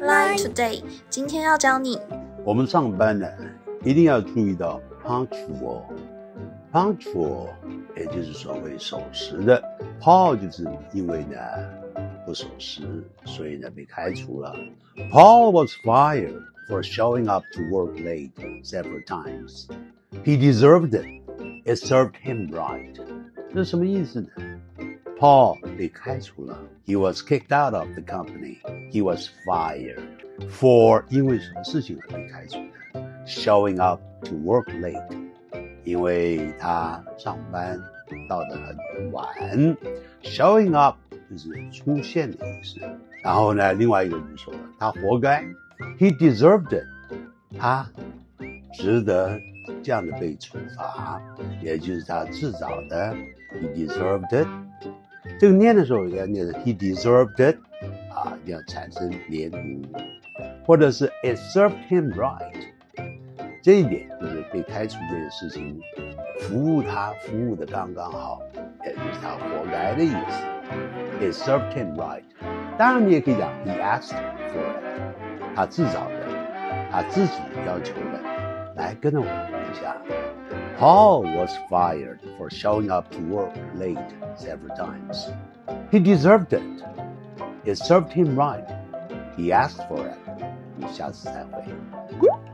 Lai Today 今天要教你， 我们上班呢一定要注意到 punctual 也就是所谓守时的。 Paul 就是因为呢不守时，所以呢被开除了。 Paul was fired for showing up to work late several times. He deserved it. It served him right. 这是什么意思呢？ Paul 被开除了。 He was kicked out of the company. He was fired for 因为什么事情而被开除的？ Showing up to work late 因为他上班到得很晚。 Showing up 就是出现的意思。然后呢，另外一个人说了，他活该。 He deserved it. 他值得这样的被处罚，也就是他自找的。 He deserved it. 这个念的时候要念的 He deserved it 一定要产生连读，或者是 It served him right。 这一点就是被开除这件事情服务的刚刚好，也就是他活该的意思。 It served him right。 当然你也可以讲 He asked for it， 他自找的，他自己要求的。来跟着我读一下。 Paul was fired for showing up to work late several times. He deserved it. It served him right. He asked for it. 下次再会。